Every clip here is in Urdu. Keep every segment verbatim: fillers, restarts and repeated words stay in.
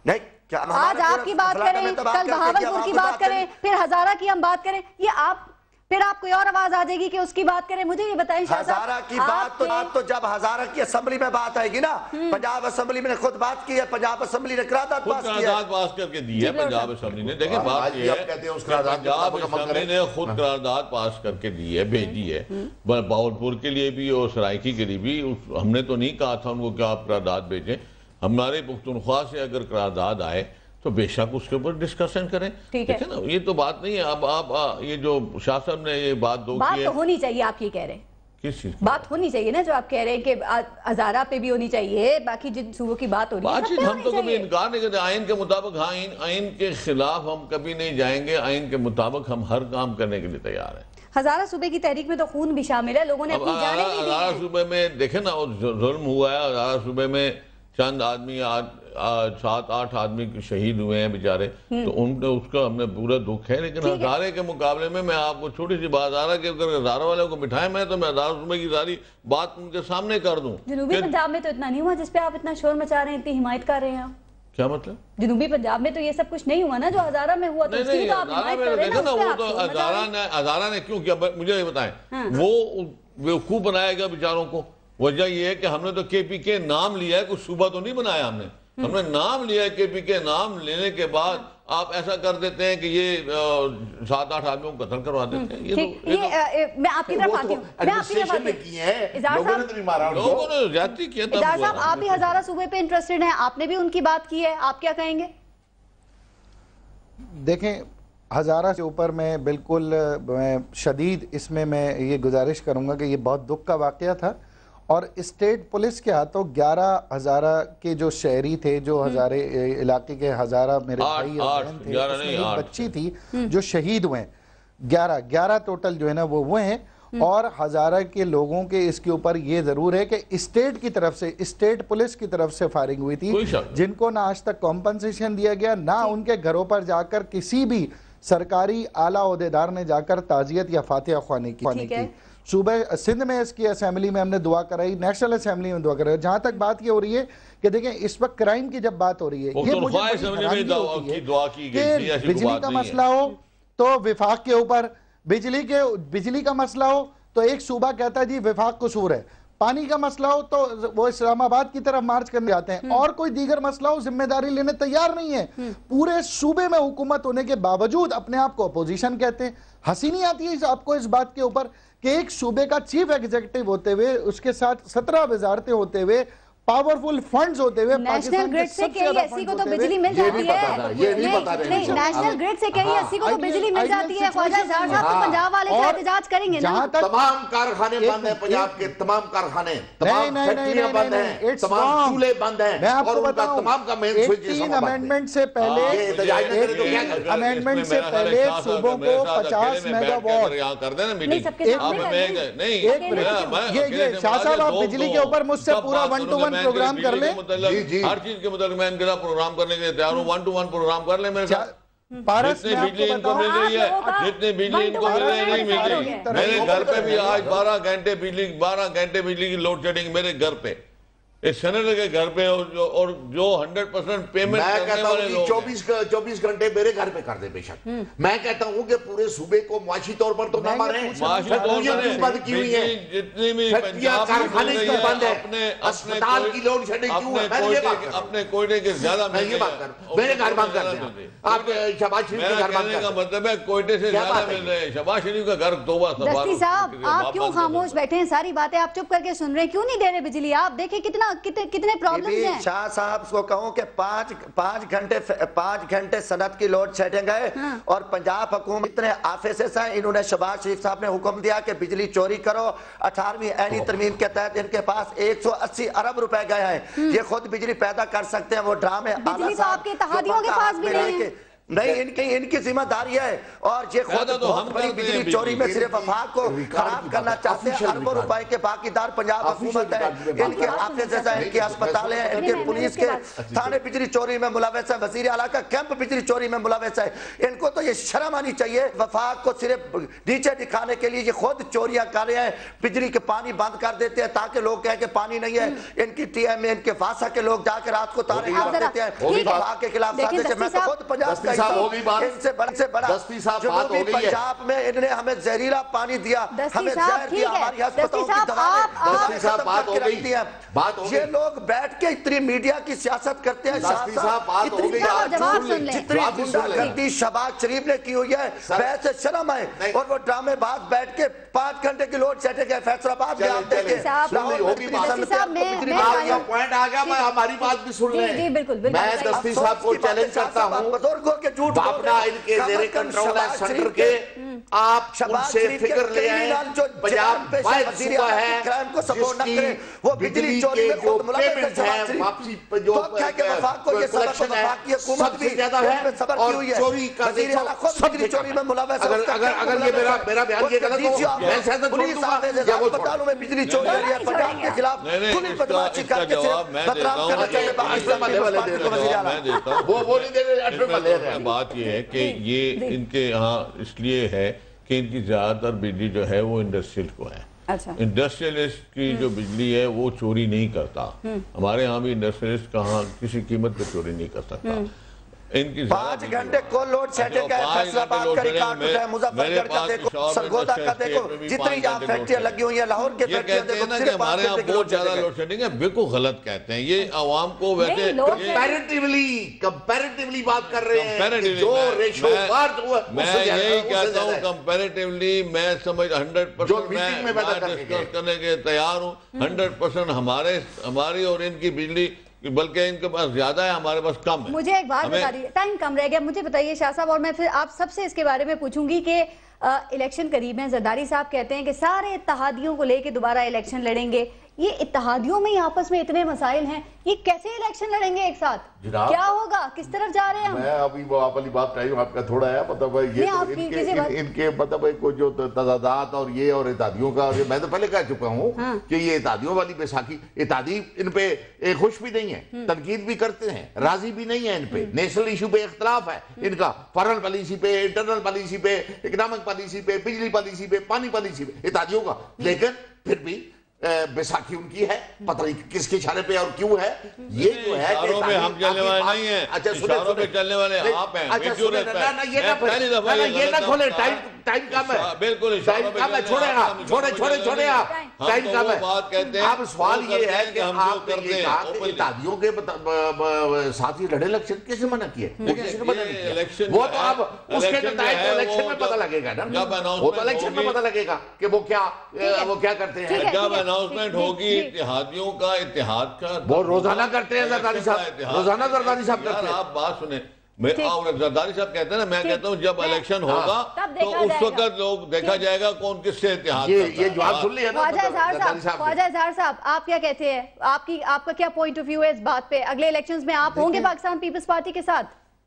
نہیں کیا آج آپ کی بات کریں، کل بہاولپور کی بات کریں، پھر ہزارہ کی ہم بات کریں، یہ آپ پھر آپ کوئی اور آواز آ جائے گی کہ اس کی بات کریں. مجھے یہ بتائیں شاہ صاحب، ہزارہ کی بات تو تو جب ہزارہ کی اسمبلی میں بات آئے گی نا، پنجاب اسمبلی میں نے خود بات کی ہے، پنجاب اسمبلی نے قرارداد پاس کی ہے، خود قرارداد پاس کر کے دی ہے پنجاب اسمبلی نے. دیکھیں بات یہ ہے پنجاب اسمبلی نے خود قرارداد پاس کر کے دی ہے، بھیجی ہے بہاولپور کے لیے بھی اور سرائکی کے لیے بھی. ہم نے تو نہیں کہا تھا ان کو کہ آپ قرارداد بھیجیں. ہمارے پختونخوا سے اگر قرارداد آئے تو بے شک اس کے اوپر ڈسکشن کریں. دیکھیں نا یہ تو بات نہیں ہے. اب آپ یہ جو شاہ صاحب نے یہ بات دو کی ہے، بات تو ہونی چاہیے، آپ یہ کہہ رہے ہیں کس چیز بات ہونی چاہیے نا جو آپ کہہ رہے ہیں کہ ہزارہ پہ بھی ہونی چاہیے، باقی جن صوبوں کی بات ہو رہی ہے بات چیز ہم تو کبھی انکار نہیں کرتے. آئین کے مطابق آئین آئین کے خلاف ہم کبھی نہیں جائیں گے. آئین کے مطابق ہم ہر کام کرنے کے لیے تیار ہیں. ہزارہ صوبے کی تحریک میں تو خون بھی شامل ہے، لوگوں نے اپنی جانیں بھی دی ہیں. ہزارہ صوبے میں دیکھیں نا ظلم ہوا ہے. ہزارہ صوبے میں چند آدمی سات آٹھ آدمی شہید ہوئے ہیں بیچارے، تو ان کا اس کا ہم نے پورا دکھ ہے. لیکن ہزارے کے مقابلے میں میں آپ کو چھوٹی سی بات آ رہا کہ اگر ہزارہ والوں کو بٹھائیں میں تو میں ہزارہ صوبے کی ساری بات ان کے سامنے کر دوں. جنوبی پنجاب میں تو اتنا نہیں ہوا جس پہ آپ اتنا شور مچا رہے ہیں، اتنی حمایت کر رہے ہیں. کیا مطلب؟ جنوبی پنجاب میں تو یہ سب کچھ نہیں ہوا نا جو ہزارہ میں ہوا، تو اس کی تو آپ حمایت کر رہے ہیں نا. وہ تو ہزارہ نے کیوں کیا مجھے یہ بتائیں. وہ بیوقوف بنائے گا بیچاروں کو. وجہ یہ ہے کہ ہم نے تو کے پی کے نام لیا ہے، کچھ صوبہ تو نہیں بنایا ہم نے. ہم نے نام لیا ہے کے پی کے. نام لینے کے بعد آپ ایسا کر دیتے ہیں کہ یہ سات آٹھ آدمیوں کو قتل کروا دیتے ہیں. یہ میں آپ کی طرف آتی ہوں، میں آپ کی طرف آتی ہوں. لوگوں نے زیادتی کیا. اظہار صاحب آپ بھی ہزارہ صوبے پہ انٹرسٹڈ ہیں، آپ نے بھی ان کی بات کی ہے، آپ کیا کہیں گے؟ دیکھیں ہزارہ سے اوپر میں بالکل شدید اس میں میں یہ گزارش کروں گا کہ یہ بہت دکھ کا واقعہ تھا، اور اسٹیٹ پولیس کے ہاتھوں گیارہ ہزارہ کے جو شہری تھے، جو ہزارے علاقے کے ہزارہ میرے بھائی اور بہن تھے، اس میں ایک بچی تھی جو شہید ہوئے ہیں. گیارہ گیارہ ٹوٹل جو ہے نا وہ وہ ہیں. اور ہزارہ کے لوگوں کے اس کے اوپر یہ ضرور ہے کہ اسٹیٹ کی طرف سے، اسٹیٹ پولیس کی طرف سے فائرنگ ہوئی تھی، جن کو نہ آج تک کمپنسیشن دیا گیا، نہ ان کے گھروں پر جا کر کسی بھی سرکاری اعلیٰ عہدیدار نے جا کر تعزیت یا فاتحہ خوانے کی. صوبہ سندھ میں اس کی اسمبلی میں ہم نے دعا کرائی، نیشنل اسمبلی میں دعا کرائی. جہاں تک بات یہ ہو رہی ہے کہ دیکھیں اس وقت کرائم کی جب بات ہو رہی ہے، یہ مجھے بڑی حیرانگی ہوتی ہے کہ بجلی کا مسئلہ ہو تو وفاق کے اوپر، بجلی کے بجلی کا مسئلہ ہو تو ایک صوبہ کہتا ہے جی وفاق قصور ہے، پانی کا مسئلہ ہو تو وہ اسلام آباد کی طرف مارچ کرنے جاتے ہیں، اور کوئی دیگر مسئلہ ہو ذمہ داری لینے تیار نہیں ہے. پورے صوبے میں حکومت ہونے کے باوجود اپنے آپ کو اپوزیشن کہتے ہیں. ہنسی نہیں آتی ہے آپ کو اس بات کے اوپر کہ ایک صوبے کا چیف ایگزیکٹو ہوتے ہوئے، اس کے ساتھ سترہ وزارتیں ہوتے ہوئے، پاورفل فنڈز ہوتے ہوئے، نیشنل گریڈ سے کئی اسی کو تو بجلی مل جاتی ہے. نیشنل گریڈ سے کئی اسی کو تو بجلی مل جاتی ہے. خواجہ اظہار صاحب تو پنجاب والے سے احتجاج کریں گے نا. تمام کارخانے بند ہیں پنجاب کے، تمام کارخانے، تمام فیکٹریاں بند ہیں، تمام چولہے بند ہیں، اور ان کا تمام کا مین سوئچ ہے. ایٹین امینڈمنٹ سے پہلے امینڈمنٹ سے پہلے صوبوں کو پچاس میگا واٹ. یہ شاہ صاحب آپ بجلی کے اوپر مجھ سے پورا ون ٹو ون پروگرام کر لیں. ہر چیز کے متعلق میں ان کے ساتھ پروگرام کرنے کے لیے تیار ہوں. ون ٹو ون پروگرام کر لیں میرے ساتھ. جتنی بجلی ان کو مل رہی ہے، جتنی بجلی ان کو مل رہی ہے نہیں مل رہی. میرے گھر پہ بھی آج بارہ گھنٹے بجلی بارہ گھنٹے بجلی کی لوڈ شیڈنگ میرے گھر پہ، اس سینیٹر کے گھر پہ، اور جو ہنڈریڈ پرسنٹ پیمنٹ کرنے والے لوگ چوبیس چوبیس گھنٹے میرے گھر پہ کر دے بے شک. میں کہتا ہوں کہ پورے صوبے کو معاشی طور پر تو نہ ماریں. معاشی طور پر بند کی ہوئی ہیں، جتنی بھی کارخانے کی بند ہے، اسپتال کی لوڈ شیڈنگ کیوں ہے. میں یہ بات کر اپنے کوئٹے کے زیادہ میں یہ بات کر میرے گھر بند کر دیں. آپ شہباز شریف کے گھر بند کر دیں. کا مطلب ہے کوئٹے سے زیادہ مل رہے ہیں. شہباز شریف کا گھر توبہ سبحان. دستی صاحب آپ کیوں خاموش بیٹھے ہیں؟ ساری باتیں آپ چپ کر کے سن رہے ہیں، کیوں نہیں دے رہے بجلی؟ آپ دیکھیں کتنا کتنے شاہ صاحب کو کہوں کہ پانچ پانچ گھنٹے پانچ گھنٹے صنعت کی لوڈ شیڈنگ ہے، اور پنجاب حکومت اتنے آفیسرز ہیں، انہوں نے شہباز شریف صاحب نے حکم دیا کہ بجلی چوری کرو. اٹھارہویں اینی ترمیم کے تحت ان کے پاس ایک سو اسی ارب روپے گئے ہیں. یہ خود بجلی پیدا کر سکتے ہیں. وہ ڈرامے بجلی تو آپ کے اتحادیوں کے پاس بھی نہیں ہے. نہیں ان کی ان کی ذمہ داری ہے اور یہ خود بہت بڑی بجلی چوری میں صرف وفاق کو خراب کرنا چاہتے ہیں. اربوں روپے کے باقیدار پنجاب حکومت ہے, ان کے آفس ہیں, ان کے اسپتالیں ہیں, ان کے پولیس کے تھانے بجلی چوری میں ملوث ہے, وزیر اعلیٰ کا کیمپ بجلی چوری میں ملوث ہے. ان کو تو یہ شرم آنی چاہیے. وفاق کو صرف نیچے دکھانے کے لیے یہ خود چوریاں کر رہے ہیں, بجلی کے پانی بند کر دیتے ہیں تاکہ لوگ کہیں کہ پانی نہیں ہے. ان کی ٹی ایم اے, ان کے واسا کے لوگ جا کے رات کو تارے کر دیتے ہیں وفاق کے خلاف سازش ہے. میں تو خود پنجاب کا ان سے بڑا سے بڑا جنوبی پنجاب میں انہوں نے ہمیں زہریلا پانی دیا, ہمیں زہر دیا, ہماری ہسپتالوں کی دوائیں ختم کر کے رکھ دی ہیں. یہ لوگ بیٹھ کے اتنی میڈیا کی سیاست کرتے ہیں. جتنی گنڈا گردی شہباز شریف نے کی ہوئی ہے ویسے شرم ہے, اور وہ ڈرامے باز بیٹھ کے پانچ گھنٹے کی لوڈ سیٹنگ ہے فیصل آباد میں آپ دیکھیں پوائنٹ آ گیا. میں ہماری بات بھی سن لیں. میں دستی صاحب کو چیلنج کرتا ہوں, بزرگوں کے جھوٹ باپنا ان کے زیر کنٹرول ہے سنٹر کے, آپ ان سے فکر لے آئیں. پنجاب واحد صوبہ ہے جس کی بجلی کے جو پیمنٹ ہے واپسی جو کلیکشن ہے سب سے زیادہ ہے, اور چوری کا دیکھو سب سے کم ہے. اگر یہ میرا میرا بیان یہ غلط ہو میں سیاست چھوڑ دوں گا یا وہ چھوڑ دوں. بجلی چوری ہو رہی ہے پنجاب کے خلاف کھلی بدماشی کر کے بدنام کرنا چاہیے. وہ نہیں دے رہے. بات یہ ہے کہ یہ ان کے یہاں اس لیے ہے کہ ان کی زیادہ تر بجلی جو ہے وہ انڈسٹریل کو ہے. انڈسٹریلسٹ کی جو بجلی ہے وہ چوری نہیں کرتا. ہمارے ہاں بھی انڈسٹریلسٹ کہاں کسی قیمت پہ چوری نہیں کر سکتا. ان کی پانچ گھنٹے کو لوڈ سیٹنگ ہے, فیصل آباد کا ریکارڈ ہے, مظفر گڑھ کا دیکھو, سرگودا کا دیکھو, جتنی یہاں فیکٹریاں لگی ہوئی ہیں, لاہور کے فیکٹریاں دیکھو. یہ کہتے ہیں کہ ہمارے ہاں بہت زیادہ لوڈ سیٹنگ ہے, بالکل غلط کہتے ہیں. یہ عوام کو ویسے کمپیریٹیولی کمپیریٹیولی بات کر رہے ہیں جو ریشو بات ہوا. میں یہی کہتا ہوں کمپیریٹیولی میں سمجھ ہنڈریڈ پرسنٹ میں ڈسکس کرنے کے تیار ہوں. ہنڈریڈ پرسنٹ ہمارے ہماری اور ان کی بجلی بلکہ ان کے پاس زیادہ ہے, ہمارے پاس کم ہے. مجھے ایک بات بتا دیئے, ٹائم کم رہ گیا, مجھے بتائیے شاہ صاحب, اور میں پھر آپ سب سے اس کے بارے میں پوچھوں گی کہ الیکشن قریب ہیں. زرداری صاحب کہتے ہیں کہ سارے اتحادیوں کو لے کے دوبارہ الیکشن لڑیں گے. یہ اتحادیوں میں آپس میں اتنے مسائل ہیں, یہ کیسے الیکشن لڑیں گے ایک ساتھ؟ کیا ہوگا, کس طرف جا رہے ہیں ہم؟ میں ابھی وہ آپ والی بات کہی ہوں, آپ کا تھوڑا ہے مطلب یہ ان کے مطلب کوئی جو تضادات اور یہ اور اتحادیوں کا, میں تو پہلے کہہ چکا ہوں کہ یہ اتحادیوں والی بیساکھی, اتحادی ان پہ خوش بھی نہیں ہے, تنقید بھی کرتے ہیں, راضی بھی نہیں ہے ان پہ. نیشنل ایشو پہ اختلاف ہے ان کا, فارن پالیسی پہ, انٹرنل پالیسی پہ, اکنامک پالیسی پہ, بجلی پالیسی پہ, پانی پالیسی پہ, اتحادیوں کا. لیکن پھر بھی بیساکھی ان کی ہے, پتہ نہیں کس کے اشارے پہ اور کیوں ہے. یہ جو ہے اشاروں پہ ہم چلنے والے نہیں ہیں, اشاروں پہ چلنے والے آپ ہیں. یہ نہ کھولے, ٹائم کم ہے, بالکل ٹائم کم ہے, چھوڑے آپ چھوڑے چھوڑے چھوڑے آپ ٹائم کم ہے. اب سوال یہ ہے کہ آپ نے یہ کہا کہ اتحادیوں کے ساتھ ہی لڑے الیکشن کیسے منع کیا ہے؟ وہ کسی نے منع نہیں کیا. وہ تو اب اس کے نتائج تو الیکشن میں پتہ لگے گا نا, وہ تو الیکشن میں پتہ لگے گا کہ وہ کیا وہ کیا کرتے ہیں. جب اناؤنسمنٹ ہوگی اتحادیوں کا, اتحاد کا, وہ روزانہ کرتے ہیں زرداری صاحب, روزانہ زرداری صاحب کرتے ہیں. آپ بات سنیں, زرداری صاحب کہتے ہیں نا, میں کہتا ہوں جب الیکشن ہوگا تو اس وقت لوگ دیکھا جائے گا کون کس سے اتحاد کرتا ہے. یہ جواب سن لیا نا خواجہ اظہار صاحب, آپ کیا کہتے ہیں, آپ کی آپ کا کیا پوائنٹ آف ویو ہے اس بات پہ؟ اگلے الیکشنز میں آپ ہوں گے پاکستان پیپلز پارٹی کے ساتھ؟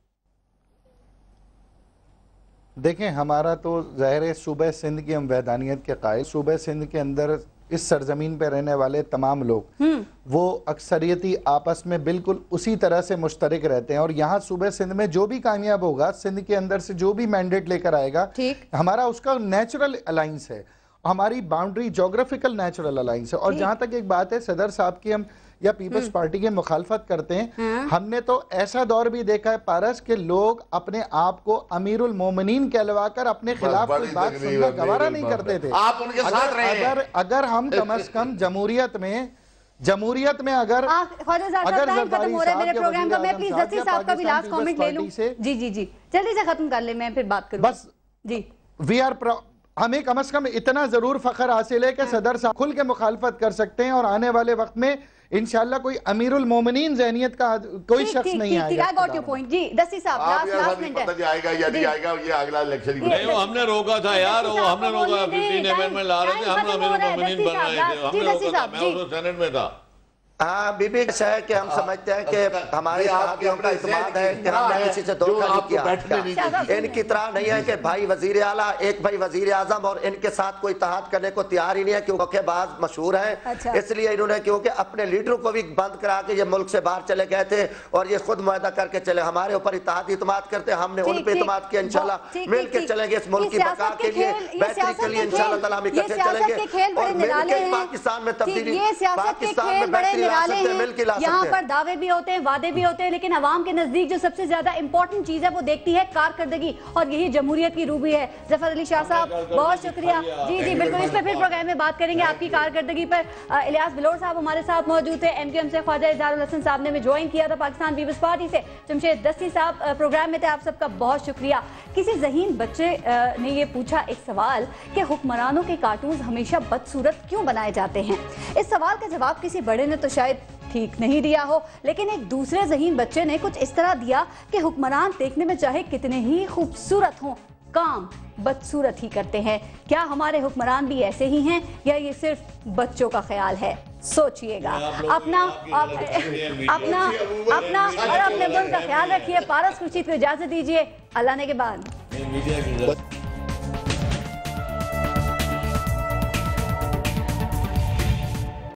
دیکھیں ہمارا تو ظاہر ہے صوبہ سندھ کی ہم وحدانیت کے قائل, صوبہ سندھ کے اندر اس سرزمین پہ رہنے والے تمام لوگ وہ اکثریتی آپس میں بالکل اسی طرح سے مشترک رہتے ہیں, اور یہاں صوبہ سندھ میں جو بھی کامیاب ہوگا, سندھ کے اندر سے جو بھی مینڈیٹ لے کر آئے گا, ہمارا اس کا نیچرل الائنس ہے, ہماری باؤنڈری جغرافیکل نیچرل الائنس ہے. اور جہاں تک ایک بات ہے صدر صاحب کی, ہم یا پیپلز پارٹی کے مخالفت کرتے ہیں, ہم نے تو ایسا دور بھی دیکھا ہے پارس کہ لوگ اپنے آپ کو امیر المومنین کہلوا کر اپنے خلاف کوئی بات سننا گوارا نہیں کرتے تھے. آپ ان کے ساتھ رہے ہیں. اگر ہم کم از کم جمہوریت میں جمہوریت میں اگر خواجہ صاحب ٹائم ختم ہو رہا ہے میرے پروگرام کا, میں پلیز دستی صاحب کا بھی لاسٹ کامنٹ لے لوں. جی جی جی جلدی سے ختم کر لیں, میں پھر بات کروں. بس جی وی آر ہمیں کم از کم اتنا ضرور فخر حاصل ہے کہ صدر صاحب کھل کے مخالفت کر سکتے ہیں, اور آنے والے وقت میں انشاءاللہ کوئی امیر المومنین ذہنیت کا کوئی شخص نہیں آئے گا. جی دستی صاحب لاسٹ لاسٹ منٹ ہے. پتہ جائے گا یا نہیں آئے گا, یہ اگلا الیکشن ہی نہیں, وہ ہم نے روکا تھا یار, وہ ہم نے روکا, ففٹین ایمنڈمنٹ لا رہے تھے, ہم امیر المومنین بن رہے تھے, ہم نے روکا تھا, میں اس سینٹ میں تھا. हाँ बीबी है कि हम समझते हैं कि हमारे इत्तेहादियों का इत्मीनान है कि हमने किसी से धोखा नहीं किया। इनकी तरह नहीं है कि भाई वजीर आला एक भाई वजीर आजम और इनके साथ कोई इत्तेहाद करने को तैयार ही नहीं है, क्योंकि धोखेबाज मशहूर है। अच्छा। इसलिए इन्होंने क्योंकि अपने लीडरों को भी बंद करा के ये मुल्क से बाहर चले गए थे और ये खुद मुआहदा करके चले। हमारे ऊपर इत्तेहादी इत्मीनान करते, हमने उन पे इत्मीनान किया। इंशाल्लाह मिल के चलेंगे इस मुल्क की बका के लिए, बेहतरी के लिए इंशाल्लाह ताला हम इकट्ठे चलेंगे और मिलकर पाकिस्तान में तब्दीली, पाकिस्तान में बेहतरी ला सकते हैं, मिलकर ला सकते हैं। यहाँ पर दावे भी होते हैं, वादे भी होते हैं, लेकिन अवाम के नजदीक जो सबसे ज्यादा इंपॉर्टेंट चीज है वो देखती है कारकर्दगी, और यही जमहूरियत की रूबी है। जफर अली शाह साहब बहुत शुक्रिया। जी जी बिल्कुल, इस पर फिर प्रोग्राम में बात करेंगे आपकी कारकर्दगी पर। इलियास बिलोर साहब हमारे साथ मौजूद थे, एम क्यू एम से ख्वाजा इजहारुल हसन साहब ने ज्वाइन किया था, पाकिस्तान पीपल्स पार्टी से जमशेद दस्ती साहब प्रोग्राम में थे। आप सबका बहुत शुक्रिया। किसी ज़हीन बच्चे ने ये पूछा एक सवाल कि हुक्मरानों के कार्टून हमेशा बदसूरत क्यों बनाए जाते हैं। इस सवाल का जवाब किसी बड़े ने तो शायद ठीक नहीं दिया हो, लेकिन एक दूसरे ज़हीन बच्चे ने कुछ इस तरह दिया कि हुक्मरान देखने में चाहे कितने ही खूबसूरत हों, काम बदसूरत ही करते हैं। क्या हमारे हुक्मरान भी ऐसे ही हैं या ये सिर्फ बच्चों का ख्याल है? सोचिएगा। अपना अपना अपना और अपने मुल्क का ख्याल रखिए। पारस खुर्शीद को इजाजत दीजिए। अल्लाह ने के बाद।